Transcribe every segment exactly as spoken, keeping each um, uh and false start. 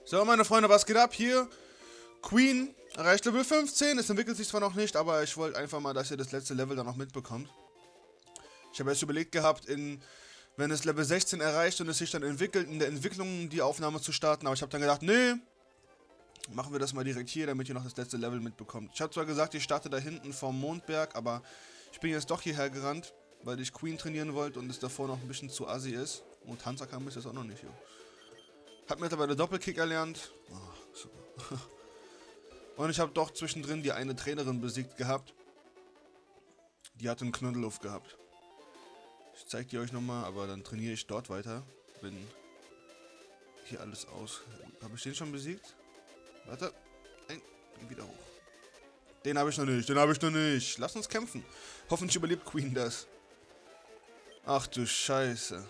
So, meine Freunde, was geht ab hier? Queen erreicht Level fünfzehn. Es entwickelt sich zwar noch nicht, aber ich wollte einfach mal, dass ihr das letzte Level dann noch mitbekommt. Ich habe erst überlegt gehabt, in, wenn es Level sechzehn erreicht und es sich dann entwickelt, in der Entwicklung die Aufnahme zu starten. Aber ich habe dann gedacht, nee, machen wir das mal direkt hier, damit ihr noch das letzte Level mitbekommt. Ich habe zwar gesagt, ich starte da hinten vom Mondberg, aber ich bin jetzt doch hierher gerannt, weil ich Queen trainieren wollte und es davor noch ein bisschen zu assi ist. Und Hansakamp ist das auch noch nicht, jo. Hab mittlerweile Doppelkick erlernt. Oh, super. Und ich habe doch zwischendrin die eine Trainerin besiegt gehabt. Die hatte einen Knuddelluft gehabt. Ich zeige die euch nochmal, aber dann trainiere ich dort weiter. Wenn hier alles aus... Habe ich den schon besiegt? Warte. Ein, wieder hoch. Den habe ich noch nicht, den habe ich noch nicht. Lass uns kämpfen. Hoffentlich überlebt Queen das. Ach du Scheiße.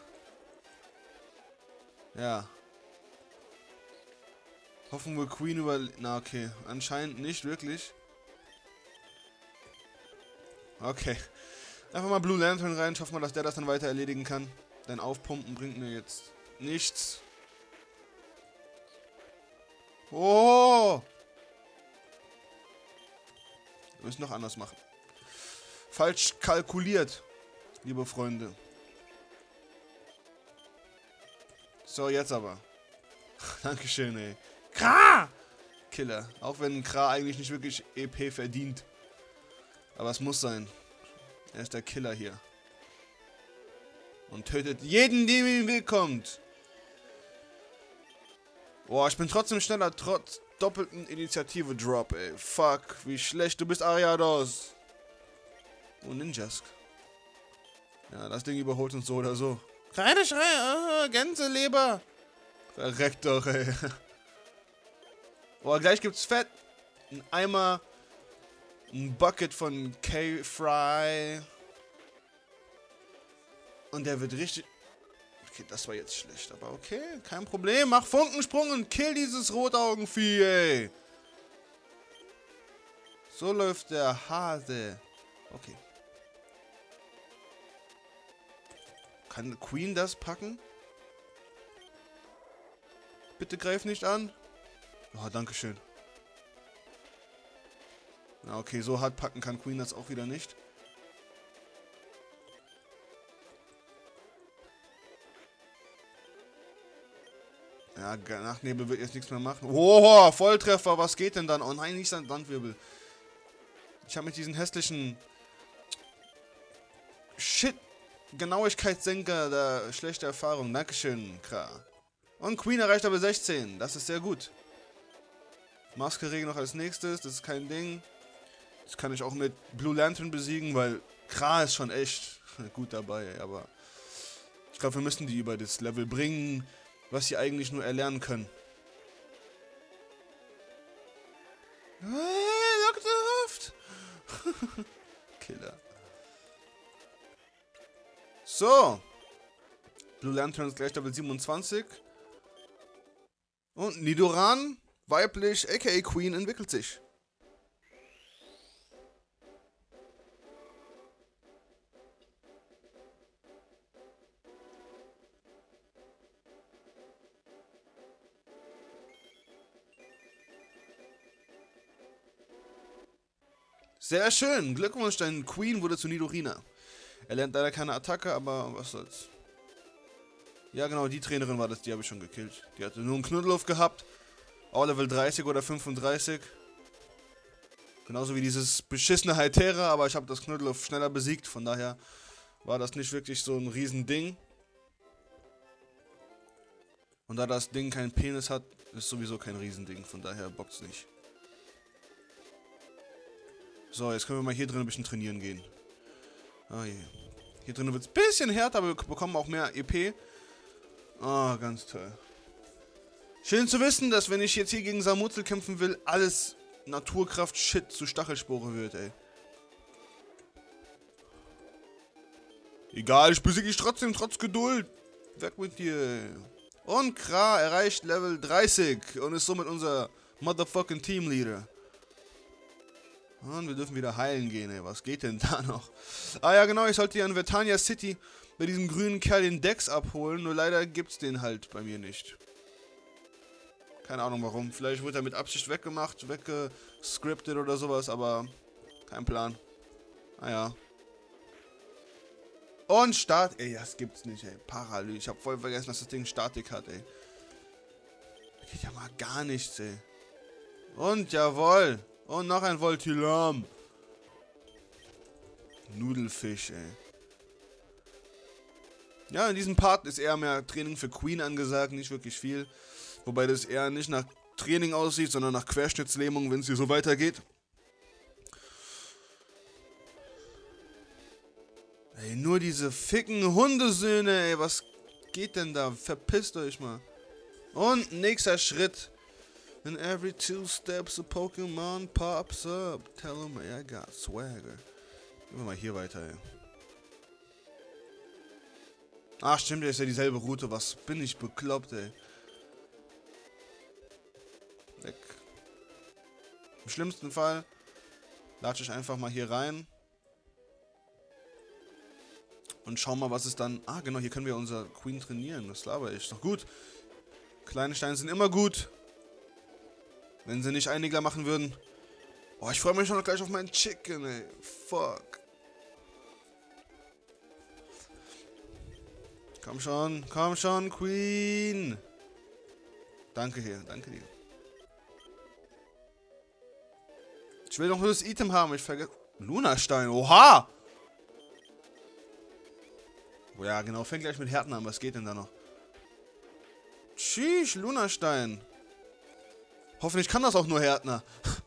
Ja. Hoffen wir Queen über... Na okay, anscheinend nicht wirklich. Okay. Einfach mal Blue Lantern rein, hoffen wir, dass der das dann weiter erledigen kann. Denn Aufpumpen bringt mir jetzt nichts. Oh! Wir müssen noch anders machen. Falsch kalkuliert, liebe Freunde. So, jetzt aber. Dankeschön, ey. Kra! Killer. Auch wenn Kra eigentlich nicht wirklich E P verdient. Aber es muss sein. Er ist der Killer hier. Und tötet jeden, der ihn willkommt. Boah, ich bin trotzdem schneller, trotz doppelten Initiative-Drop, ey. Fuck, wie schlecht. Du bist Ariados. Oh, Ninjask. Ja, das Ding überholt uns so oder so. Keine Schreie, uh, Gänseleber. Verreckt doch, ey. Boah, gleich gibt's Fett. Ein Eimer. Ein Bucket von K-Fry. Und der wird richtig... Okay, das war jetzt schlecht, aber okay, kein Problem. Mach Funkensprung und kill dieses Rotaugenvieh, ey. So läuft der Hase. Okay. Kann Queen das packen? Bitte greif nicht an. Oh, dankeschön. Na okay, so hart packen kann Queen das auch wieder nicht. Ja, Nachtnebel wird jetzt nichts mehr machen. Oh, Volltreffer, was geht denn dann? Oh nein, nicht sein Sandwirbel. Ich habe mit diesen hässlichen... Shit, Genauigkeitssenker da schlechte Erfahrung. Dankeschön, Kra. Und Queen erreicht aber sechzehn. Das ist sehr gut. Maskerege noch als nächstes, das ist kein Ding. Das kann ich auch mit Blue Lantern besiegen, weil Kra ist schon echt gut dabei. Aber ich glaube, wir müssen die über das Level bringen, was sie eigentlich nur erlernen können. Hey, Doktor Hoft! Killer. So. Blue Lantern ist gleich Level siebenundzwanzig. Und Nidoran, weiblich, aka Queen, entwickelt sich. Sehr schön. Glückwunsch, dein Queen wurde zu Nidorina. Er lernt leider keine Attacke, aber was soll's. Ja genau, die Trainerin war das, die habe ich schon gekillt. Die hatte nur einen Knuddelluft gehabt. Auch Level dreißig oder fünfunddreißig. Genauso wie dieses beschissene Hytera, aber ich habe das Knuddelluft schneller besiegt. Von daher war das nicht wirklich so ein Riesending. Und da das Ding keinen Penis hat, ist sowieso kein Riesending. Von daher bockt's nicht. So, jetzt können wir mal hier drin ein bisschen trainieren gehen. Oh je. Hier drin wird es ein bisschen härter, aber wir bekommen auch mehr E P. Oh, ganz toll. Schön zu wissen, dass wenn ich jetzt hier gegen Samutzel kämpfen will, alles Naturkraft-Shit zu Stachelspore wird, ey. Egal, ich besiege dich trotzdem, trotz Geduld. Weg mit dir. Und Kra erreicht Level dreißig und ist somit unser motherfucking Teamleader. Und wir dürfen wieder heilen gehen, ey. Was geht denn da noch? Ah ja, genau, ich sollte hier in Vertania City bei diesem grünen Kerl den Dex abholen. Nur leider gibt's den halt bei mir nicht. Keine Ahnung warum. Vielleicht wurde er mit Absicht weggemacht, weggescriptet oder sowas, aber kein Plan. Naja. Und Start. Ey, das gibt's nicht, ey. Paralys. Ich hab voll vergessen, dass das Ding Statik hat, ey. Da geht ja mal gar nichts, ey. Und jawohl. Und noch ein Voltilam. Nudelfisch, ey. Ja, in diesem Part ist eher mehr Training für Queen angesagt, nicht wirklich viel. Wobei das eher nicht nach Training aussieht, sondern nach Querschnittslähmung, wenn es hier so weitergeht. Ey, nur diese ficken Hundesöhne, ey, was geht denn da? Verpisst euch mal. Und nächster Schritt. In every two steps a Pokémon pops up. Tell him I got swagger. Gehen wir mal hier weiter, ey. Ach stimmt, das ist ja dieselbe Route. Was bin ich bekloppt, ey. Weg. Im schlimmsten Fall latsche ich einfach mal hier rein. Und schauen mal, was es dann... Ah, genau, hier können wir unser Queen trainieren. Das laber ich. Doch gut. Kleine Steine sind immer gut. Wenn sie nicht Einigler machen würden. Oh, ich freue mich schon gleich auf meinen Chicken, ey. Fuck. Komm schon, komm schon, Queen. Danke hier, danke dir. Ich will doch nur das Item haben, ich vergesse... Lunastein, oha! Oh ja, genau, fängt gleich mit Härten an. Was geht denn da noch? Tschüss, Lunastein. Hoffentlich kann das auch nur Härtner.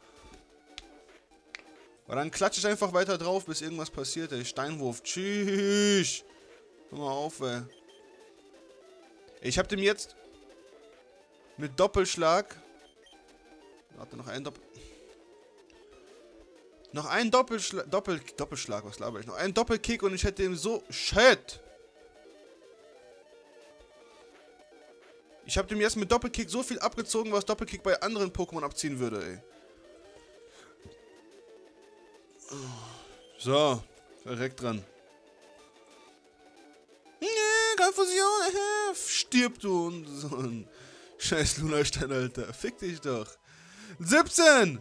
Aber dann klatsche ich einfach weiter drauf, bis irgendwas passiert, ey. Steinwurf. Tschüss. Hör mal auf, ey. Ich hab dem jetzt mit Doppelschlag... Warte, noch einen Doppel... Noch einen Doppelschlag... Doppel... Doppelschlag, was laber ich? Noch einen Doppelkick und ich hätte ihm so... Shit! Ich habe dem jetzt mit Doppelkick so viel abgezogen, was Doppelkick bei anderen Pokémon abziehen würde, ey. So, direkt dran. Nee, Konfusion, stirb du und so ein scheiß Lunastein, Alter. Fick dich doch. siebzehn!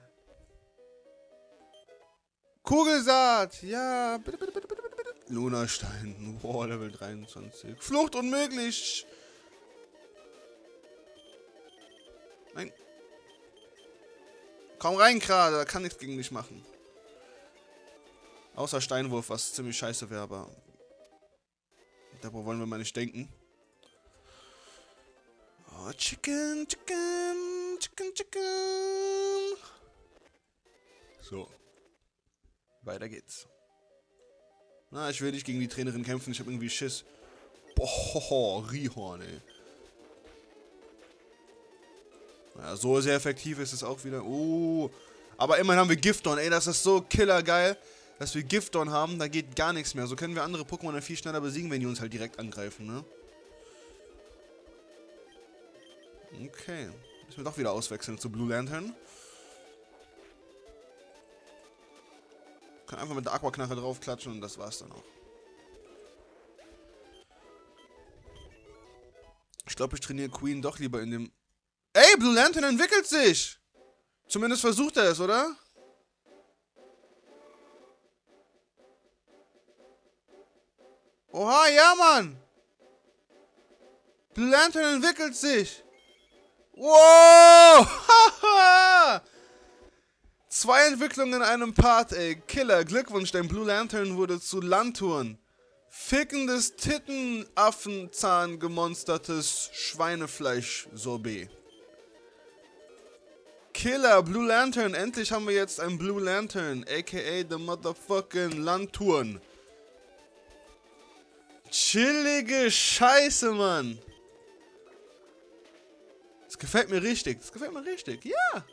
Kugelsaat, ja, bitte, bitte, bitte, bitte, bitte. Lunastein, boah, Level dreiundzwanzig. Flucht unmöglich. Nein. Komm rein gerade, da kann nichts gegen dich machen. Außer Steinwurf, was ziemlich scheiße wäre, aber... Darüber wollen wir mal nicht denken. Oh, Chicken, Chicken, Chicken, Chicken. So. Weiter geht's. Na, ich will nicht gegen die Trainerin kämpfen, ich habe irgendwie Schiss. Boah, Rihorn, ey. Ja, so sehr effektiv ist es auch wieder. Oh. Aber immerhin haben wir Gifton, ey, das ist so killergeil, dass wir Gifton haben, da geht gar nichts mehr. So können wir andere Pokémon dann viel schneller besiegen, wenn die uns halt direkt angreifen, ne? Okay. Müssen wir doch wieder auswechseln zu Blue Lantern. Kann einfach mit der Aquaknarre draufklatschen und das war's dann auch. Ich glaube, ich trainiere Queen doch lieber in dem... Ey, Blue Lantern entwickelt sich! Zumindest versucht er es, oder? Oha, ja, Mann! Blue Lantern entwickelt sich! Wow! Haha! Zwei Entwicklungen in einem Part, ey. Killer, Glückwunsch, dein Blue Lantern wurde zu Lanturn. Fickendes Tittenaffenzahn gemonstertes Schweinefleisch-Sorbet. Killer, Blue Lantern, endlich haben wir jetzt einen Blue Lantern, aka the motherfucking Lanturn. Chillige Scheiße, Mann. Das gefällt mir richtig, das gefällt mir richtig, ja.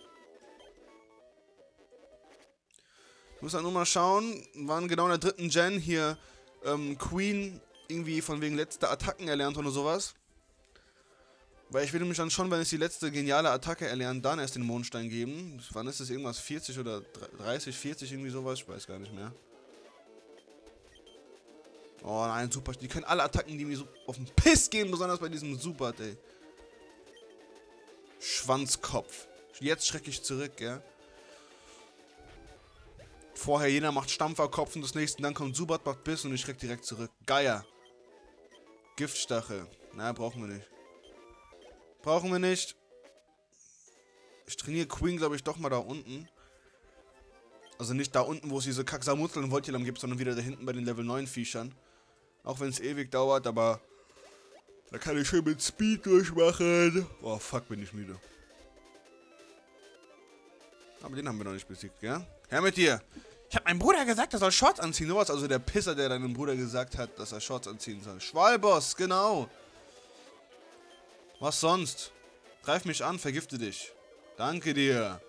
Ich muss dann nur mal schauen, wann genau in der dritten Gen hier ähm, Queen irgendwie von wegen letzter Attacken erlernt oder sowas. Weil ich will nämlich dann schon, wenn es die letzte geniale Attacke erlernt, dann erst den Mondstein geben. Wann ist das? Irgendwas vierzig oder dreißig, vierzig, irgendwie sowas? Ich weiß gar nicht mehr. Oh nein, super. Die können alle Attacken, die mir so auf den Piss gehen, besonders bei diesem Super, ey. Schwanzkopf. Jetzt schrecke ich zurück, ja. Vorher jeder macht Stampferkopf und das nächste, dann kommt Zubat, macht Biss und ich schreck direkt zurück. Geier. Giftstachel. Na, brauchen wir nicht. Brauchen wir nicht. Ich trainiere Queen, glaube ich, doch mal da unten. Also nicht da unten, wo es diese Kacksamutzeln und Voltilam gibt, sondern wieder da hinten bei den Level neun Viechern. Auch wenn es ewig dauert, aber da kann ich schön mit Speed durchmachen. Oh, fuck, bin ich müde. Aber den haben wir noch nicht besiegt, gell? Her mit dir! Ich hab meinem Bruder gesagt, er soll Shorts anziehen. Nur was, also der Pisser, der deinem Bruder gesagt hat, dass er Shorts anziehen soll. Schwalboss, genau. Was sonst? Greif mich an, vergifte dich. Danke dir.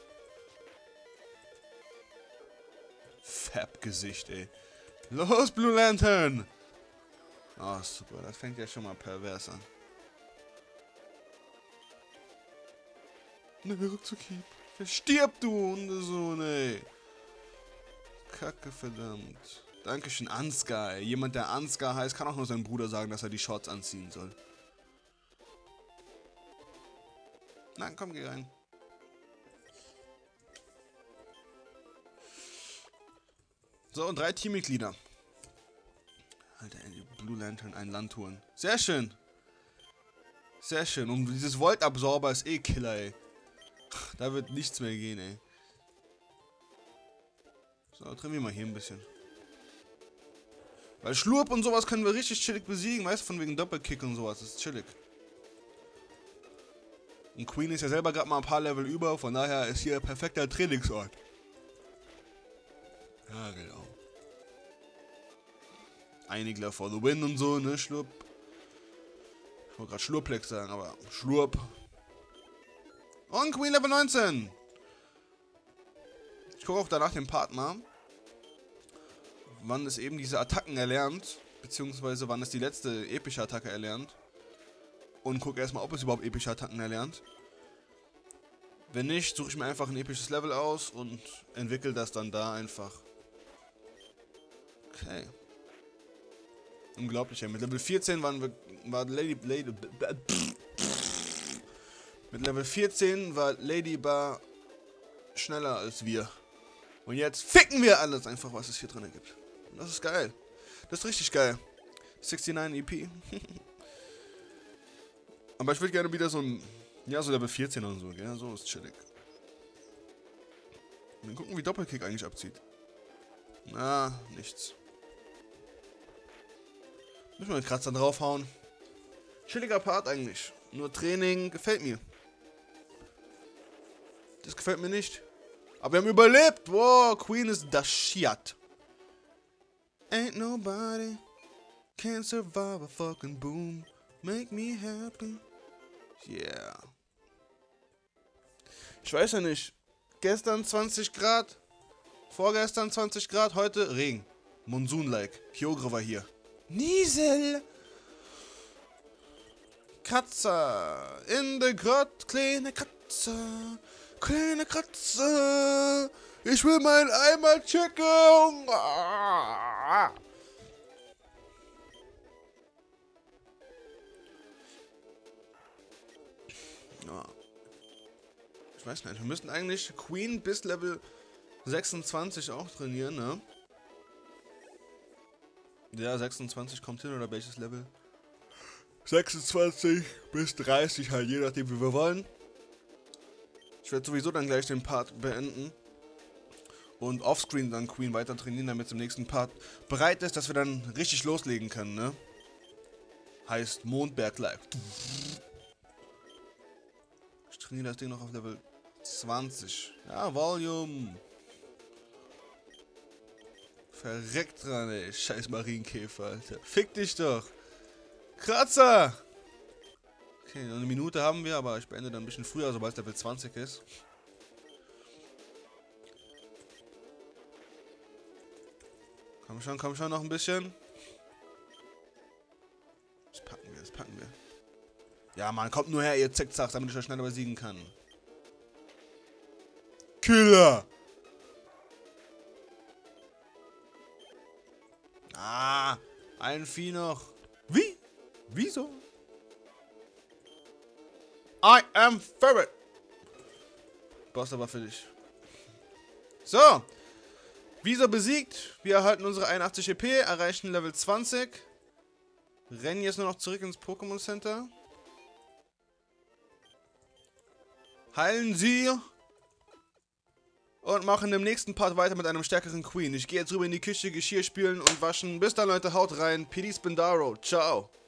Fab-Gesicht, ey. Los, Blue Lantern! Oh, super, das fängt ja schon mal pervers an. Ne, Rückzughieb. Stirb, du Hundesohn, ey. Kacke, verdammt. Dankeschön, Ansgar, ey. Jemand, der Ansgar heißt, kann auch nur seinem Bruder sagen, dass er die Shorts anziehen soll. Nein, komm, geh rein. So, und drei Teammitglieder. Alter, ey, Blue Lantern, ein Landhuren. Sehr schön. Sehr schön. Und dieses Voltabsorber ist eh Killer, ey. Da wird nichts mehr gehen, ey. So, drehen wir mal hier ein bisschen. Weil Schlurp und sowas können wir richtig chillig besiegen, weißt du, von wegen Doppelkick und sowas. Das ist chillig. Und Queen ist ja selber gerade mal ein paar Level über, von daher ist hier ein perfekter Trainingsort. Ja, genau. Einigler for the win und so, ne, Schlurp. Ich wollte gerade Schlurplex sagen, aber Schlurp. Und Queen Level neunzehn. Ich gucke auch danach den Partner, wann es eben diese Attacken erlernt, beziehungsweise wann es die letzte epische Attacke erlernt. Und gucke erstmal, ob es überhaupt epische Attacken erlernt. Wenn nicht, suche ich mir einfach ein episches Level aus und entwickle das dann da einfach. Okay. Unglaublich, ey. Mit Level vierzehn waren wir, war Lady, Lady, mit Level vierzehn war Ladybar schneller als wir. Und jetzt ficken wir alles einfach, was es hier drin gibt. Und das ist geil. Das ist richtig geil. neunundsechzig E P. Aber ich würde gerne wieder so ein, ja, so Level vierzehn und so, gell? So ist chillig. Und dann gucken, wie Doppelkick eigentlich abzieht. Na, nichts. Müssen wir einen Kratzer draufhauen. Chilliger Part eigentlich. Nur Training gefällt mir. Das gefällt mir nicht. Aber wir haben überlebt. Wow, Queen ist das Shit. Ain't nobody can survive a fucking boom. Make me happy. Yeah. Ich weiß ja nicht. Gestern zwanzig Grad. Vorgestern zwanzig Grad. Heute Regen. Monsoon-like. Kyogre war hier. Niesel. Katze. In der Grott. Kleine Katze. Kleine Katze. Ich will meinen Eimer checken. Ah. Ja. Ich weiß nicht, wir müssen eigentlich Queen bis Level sechsundzwanzig auch trainieren, ne? Ja, sechsundzwanzig kommt hin, oder welches Level? sechsundzwanzig bis dreißig halt, je nachdem wie wir wollen. Ich werde sowieso dann gleich den Part beenden. Und offscreen dann Queen weiter trainieren, damit es im nächsten Part bereit ist, dass wir dann richtig loslegen können, ne? Heißt Mondberg Live. Ich trainiere das Ding noch auf Level zwanzig. Ja, Volume. Verreckt dran, ey. Scheiß Marienkäfer, Alter. Fick dich doch. Kratzer. Okay, noch eine Minute haben wir, aber ich beende dann ein bisschen früher, sobald es Level zwanzig ist. Komm schon, komm schon, noch ein bisschen. Das packen wir, das packen wir. Ja, Mann, kommt nur her, ihr Zickzacks, damit ich euch schneller besiegen kann. Killer! Ah, ein Vieh noch. Wie? Wieso? I am Ferret. Boss aber für dich. So. Wieso besiegt? Wir erhalten unsere einundachtzig E P, erreichen Level zwanzig. Rennen jetzt nur noch zurück ins Pokémon Center. Heilen sie. Und machen im nächsten Part weiter mit einem stärkeren Queen. Ich gehe jetzt rüber in die Küche, Geschirr spülen und waschen. Bis dann, Leute, haut rein. P D Spindaro. Ciao.